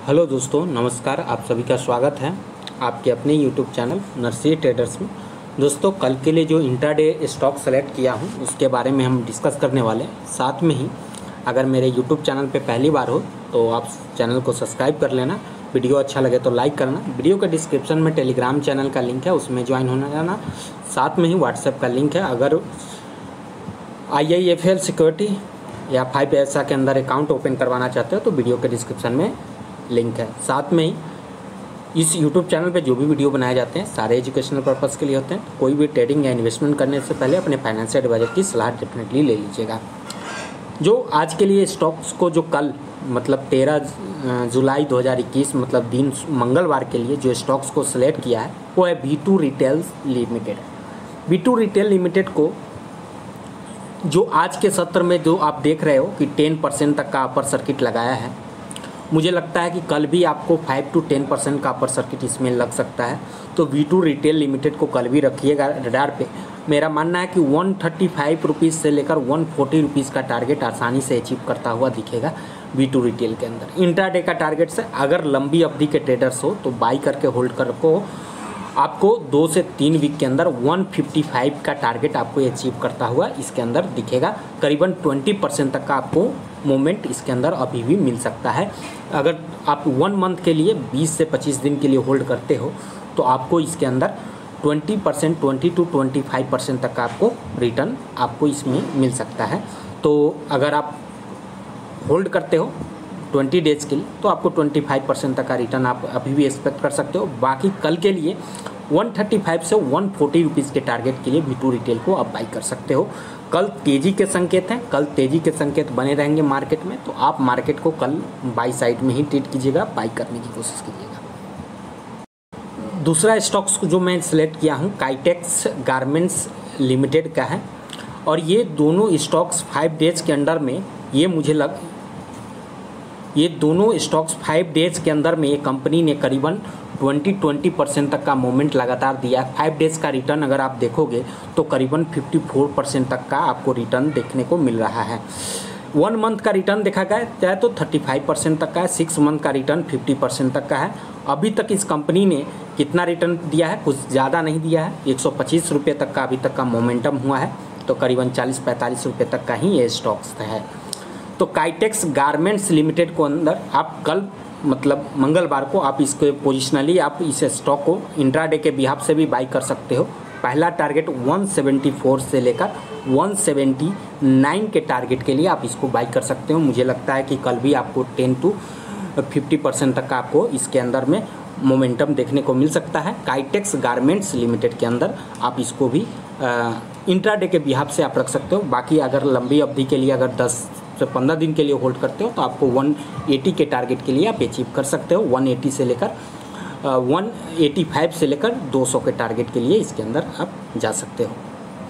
Hello दोस्तों, नमस्कार। आप सभी का स्वागत है आपके अपने यूट्यूब चैनल नर्सरी ट्रेडर्स में। दोस्तों, कल के लिए जो इंट्राडे स्टॉक सेलेक्ट किया हूं उसके बारे में हम डिस्कस करने वाले हैं। साथ में ही अगर मेरे यूट्यूब चैनल पे पहली बार हो तो आप चैनल को सब्सक्राइब कर लेना। वीडियो अच्छा लगे तो लाइक करना। वीडियो के डिस्क्रिप्शन में टेलीग्राम चैनल का लिंक है, उसमें ज्वाइन होना जाना। साथ में ही व्हाट्सएप का लिंक है। अगर IIFL सिक्योरिटी या 5पैसा के अंदर अकाउंट ओपन करवाना चाहते हो तो वीडियो के डिस्क्रिप्शन में लिंक है। साथ में ही इस यूट्यूब चैनल पे जो भी वीडियो बनाए जाते हैं सारे एजुकेशनल पर्पज़ के लिए होते हैं। कोई भी ट्रेडिंग या इन्वेस्टमेंट करने से पहले अपने फाइनेंशियल एडवाइजर की सलाह डेफिनेटली ले लीजिएगा। जो आज के लिए स्टॉक्स को जो कल मतलब 13 जुलाई 2021 मतलब दिन मंगलवार के लिए जो स्टॉक्स को सिलेक्ट किया है वो है V2 retail limited. V2 retail limited को जो आज के सत्र में जो आप देख रहे हो कि 10% तक का अपर सर्किट लगाया है, मुझे लगता है कि कल भी आपको 5 to 10% का अपर सर्किट इसमें लग सकता है। तो V2 रिटेल लिमिटेड को कल भी रखिएगा रडार पे। मेरा मानना है कि 135 रुपीज़ से लेकर 140 रुपीज़ का टारगेट आसानी से अचीव करता हुआ दिखेगा V2 रिटेल के अंदर। इंट्राडे का टारगेट से अगर लंबी अवधि के ट्रेडर्स हो तो बाई करके होल्ड कर रखो। आपको 2 से 3 वीक के अंदर 155 का टारगेट आपको अचीव करता हुआ इसके अंदर दिखेगा। करीबन 20% तक का आपको मोमेंट इसके अंदर अभी भी मिल सकता है। अगर आप 1 मंथ के लिए 20 से 25 दिन के लिए होल्ड करते हो तो आपको इसके अंदर 20% 20 to 25% तक का आपको रिटर्न आपको इसमें मिल सकता है। तो अगर आप होल्ड करते हो 20 डेज के लिए तो आपको 25% तक का रिटर्न आप अभी भी एक्सपेक्ट कर सकते हो। बाकी कल के लिए 135 से 140 रुपीज़ के टारगेट के लिए V2 रिटेल को आप बाई कर सकते हो। कल तेज़ी के संकेत हैं, कल तेज़ी के संकेत बने रहेंगे मार्केट में, तो आप मार्केट को कल बाई साइड में ही ट्रेड कीजिएगा, बाई करने की कोशिश कीजिएगा। दूसरा स्टॉक्स जो मैं सिलेक्ट किया हूँ काइटेक्स गारमेंट्स लिमिटेड का है और ये दोनों स्टॉक्स 5 डेज के अंडर में ये दोनों स्टॉक्स 5 डेज के अंदर में ये कंपनी ने करीबन 20% तक का मोमेंट लगातार दिया है। 5 डेज का रिटर्न अगर आप देखोगे तो करीबन 54% तक का आपको रिटर्न देखने को मिल रहा है। 1 मंथ का रिटर्न देखा गया तो 35% तक का है। 6 मंथ का रिटर्न 50% तक का है। अभी तक इस कंपनी ने कितना रिटर्न दिया है? कुछ ज़्यादा नहीं दिया है। 125 रुपये तक का अभी तक का मोमेंटम हुआ है, तो करीबन 40-45 रुपये तक का ही ये स्टॉक्स है। तो काइटेक्स गारमेंट्स लिमिटेड को अंदर आप कल मतलब मंगलवार को आप इसको पोजिशनली आप इस स्टॉक को इंट्राडे के बिहाफ से भी बाई कर सकते हो। पहला टारगेट 174 से लेकर 179 के टारगेट के लिए आप इसको बाई कर सकते हो। मुझे लगता है कि कल भी आपको 10 to 50% तक का आपको इसके अंदर में मोमेंटम देखने को मिल सकता है। काइटेक्स गारमेंट्स लिमिटेड के अंदर आप इसको भी इंट्राडे के बिहाफ से आप रख सकते हो। बाकी अगर लंबी अवधि के लिए अगर 10 से 15 दिन के लिए होल्ड करते हो तो आपको 180 के टारगेट के लिए आप अचीव कर सकते हो। 180 से लेकर 185 से लेकर 200 के टारगेट के लिए इसके अंदर आप जा सकते हो।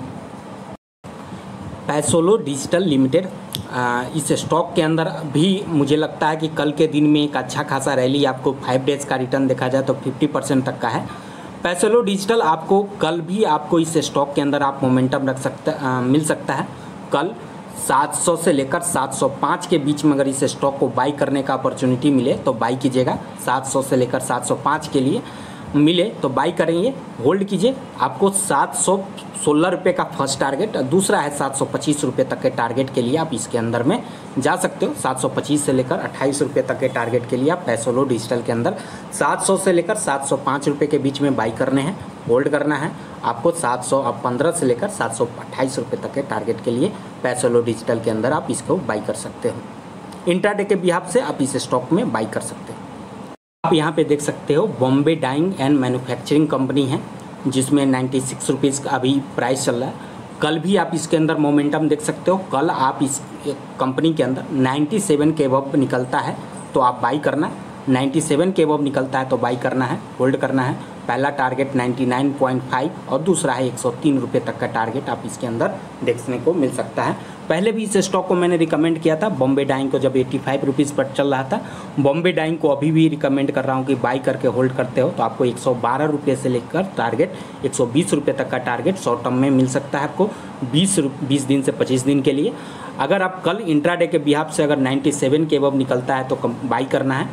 पैसोलो डिजिटल लिमिटेड, इस स्टॉक के अंदर भी मुझे लगता है कि कल के दिन में एक अच्छा खासा रैली आपको 5 डेज का रिटर्न देखा जाए तो 50% तक का है। पैसोलो डिजिटल आपको कल भी आपको इस स्टॉक के अंदर आप मोमेंटम मिल सकता है। कल 700 से लेकर 705 के बीच में अगर इस स्टॉक को बाई करने का अपॉर्चुनिटी मिले तो बाई कीजिएगा। 700 से लेकर 705 के लिए मिले तो बाई करेंगे, होल्ड कीजिए। आपको 716 रुपये का फर्स्ट टारगेट, दूसरा है 725 रुपये तक के टारगेट के लिए आप इसके अंदर में जा सकते हो। 725 से लेकर 28 रुपये तक के टारगेट के लिए आप पैसोलो डिजिटल के अंदर 700 से लेकर 705 रुपये के बीच में बाई करने हैं, होल्ड करना है। आपको 715 से लेकर 728 रुपये तक के टारगेट के लिए पैसोलो डिजिटल के अंदर आप इसको बाई कर सकते हो। इंट्राडे के बिहाफ से आप इस स्टॉक में बाई कर सकते हो। आप यहाँ पे देख सकते हो Bombay dyeing and manufacturing company है जिसमें 96 रुपीज़ का अभी प्राइस चल रहा है। कल भी आप इसके अंदर मोमेंटम देख सकते हो। कल आप इस कंपनी के अंदर 97 के अबव निकलता है तो आप बाई करना है। 97 के अबव निकलता है तो बाई करना है, होल्ड करना है। पहला टारगेट 99.5 और दूसरा है 103 रुपये तक का टारगेट आप इसके अंदर देखने को मिल सकता है। पहले भी इस स्टॉक को मैंने रिकमेंड किया था बॉम्बे डाइंग को, जब 85 रुपीज़ पर चल रहा था। बॉम्बे डाइंग को अभी भी रिकमेंड कर रहा हूँ कि बाई करके होल्ड करते हो तो आपको 112 रुपये से लेकर टारगेट 120 रुपये तक का टारगेट शॉर्ट टर्म में मिल सकता है आपको 20 दिन से 25 दिन के लिए। अगर आप कल इंट्राडे के बिहाफ से अगर 97 के अबव निकलता है तो बाई करना है।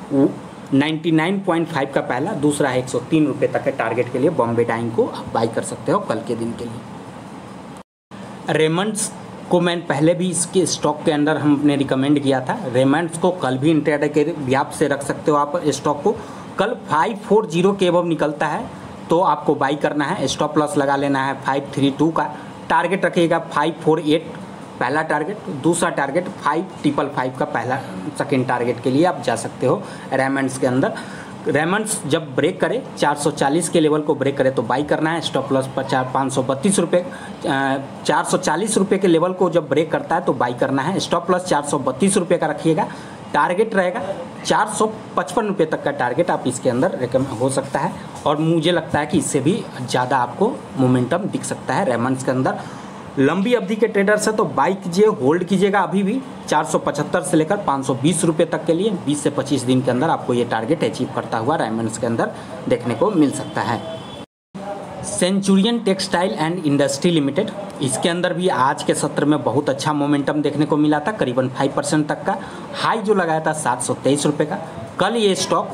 99.5 का पहला, दूसरा है 103 रुपये तक के टारगेट के लिए बॉम्बे डाइंग को आप बाई कर सकते हो कल के दिन के लिए। रेमंड्स को मैं पहले भी इसके स्टॉक के अंदर हमने रिकमेंड किया था। रेमंड्स को कल भी इंट्राडे के व्याप से रख सकते हो आप स्टॉक को। कल 540 के अबव निकलता है तो आपको बाई करना है, स्टॉप लॉस लगा लेना है 532 का। टारगेट रखिएगा 548 पहला टारगेट, दूसरा टारगेट 5555 का पहला सेकेंड टारगेट के लिए आप जा सकते हो रेमंड्स के अंदर। रेमंड्स जब ब्रेक करे 440 के लेवल को ब्रेक करे तो बाई करना है, स्टॉप लॉस पर 532 रुपये 440 रुपये के लेवल को जब ब्रेक करता है तो बाई करना है, स्टॉप लॉस 432 रुपये का रखिएगा। टारगेट रहेगा 455 रुपये तक का टारगेट आप इसके अंदर हो सकता है, और मुझे लगता है कि इससे भी ज़्यादा आपको मोमेंटम दिख सकता है रेमंड्स के अंदर। लंबी अवधि के ट्रेडर्स है तो बाई कीजिए, होल्ड कीजिएगा अभी भी 475 से लेकर 520 रुपये तक के लिए 20 से 25 दिन के अंदर आपको ये टारगेट अचीव करता हुआ रेमंड्स के अंदर देखने को मिल सकता है। Centurion textile and industry limited, इसके अंदर भी आज के सत्र में बहुत अच्छा मोमेंटम देखने को मिला था, करीबन 5% तक का हाई जो लगाया था 723 रुपये का। कल ये स्टॉक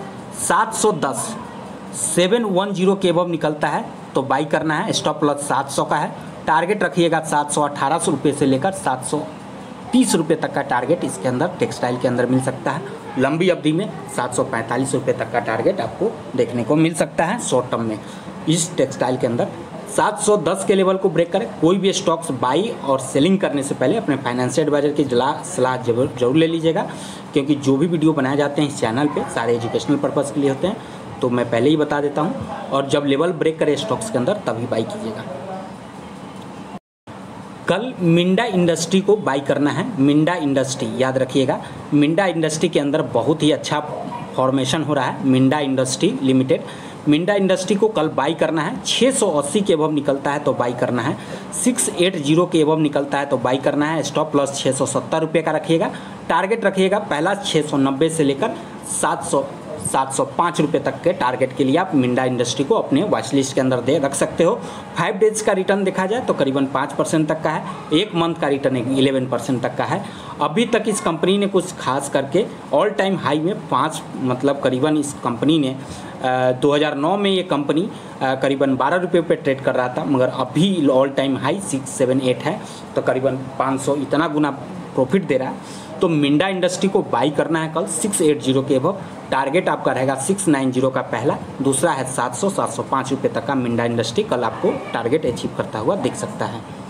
710 के अबव निकलता है तो बाई करना है, स्टॉप लॉस 700 का है। टारगेट रखिएगा 718 रुपये से लेकर 730 रुपये तक का टारगेट इसके अंदर टेक्सटाइल के अंदर मिल सकता है। लंबी अवधि में 745 रुपये तक का टारगेट आपको देखने को मिल सकता है शॉर्ट टर्म में इस टेक्सटाइल के अंदर। 710 के लेवल को ब्रेक करें। कोई भी स्टॉक्स बाई और सेलिंग करने से पहले अपने फाइनेंशियल एडवाइजर की सलाह जरूर ले लीजिएगा, क्योंकि जो भी वीडियो बनाए जाते हैं इस चैनल पे सारे एजुकेशनल पर्पज़ के लिए होते हैं, तो मैं पहले ही बता देता हूँ। और जब लेवल ब्रेक करे स्टॉक्स के अंदर तभी बाई कीजिएगा। कल मिंडा इंडस्ट्री को बाई करना है। मिंडा इंडस्ट्री याद रखिएगा, मिंडा इंडस्ट्री के अंदर बहुत ही अच्छा फॉर्मेशन हो रहा है। Minda industry limited, Minda industry को कल बाई करना है। 680 के अबव निकलता है तो बाई करना है, 680 के अबव निकलता है तो बाई करना है। स्टॉप लॉस 670 रुपये का रखिएगा। टारगेट रखिएगा पहला 690 से लेकर 705 रुपये तक के टारगेट के लिए आप मिंडा इंडस्ट्री को अपने वॉच लिस्ट के अंदर रख सकते हो। 5 डेज का रिटर्न देखा जाए तो करीबन 5% तक का है, 1 मंथ का रिटर्न 11% तक का है। अभी तक इस कंपनी ने कुछ खास करके ऑल टाइम हाई में करीबन इस कंपनी ने 2009 में ये कंपनी करीबन 12 रुपये पे ट्रेड कर रहा था, मगर अभी ऑल टाइम हाई 678 है, तो करीबन 500 इतना गुना प्रॉफिट दे रहा है। तो मिंडा इंडस्ट्री को बाई करना है कल 680 के अबव। टारगेट आपका रहेगा 690 का पहला, दूसरा है 705 रुपये तक का मिंडा इंडस्ट्री कल आपको टारगेट अचीव करता हुआ दिख सकता है।